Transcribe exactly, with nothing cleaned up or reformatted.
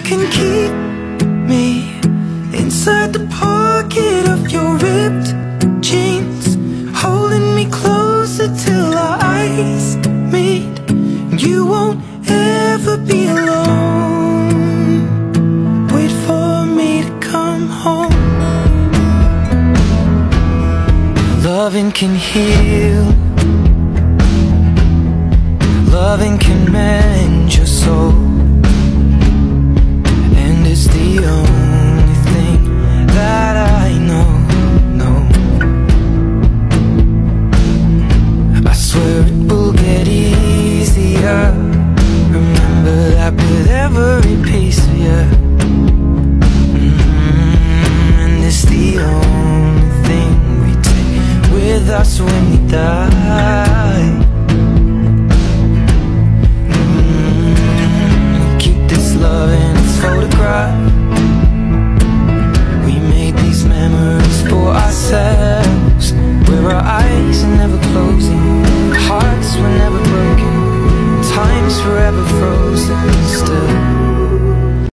can keep me inside the pocket of your ripped jeans, holding me closer till our eyes meet. You won't ever be alone. Wait for me to come home. Loving can heal, loving can mend your soul, and it's the only thing that I know, know. I swear it will get easier. Remember that with every piece of you. Mm-hmm. And it's the only thing we take with us when we die. Love in its photograph. We made these memories for ourselves, where our eyes are never closing, hearts were never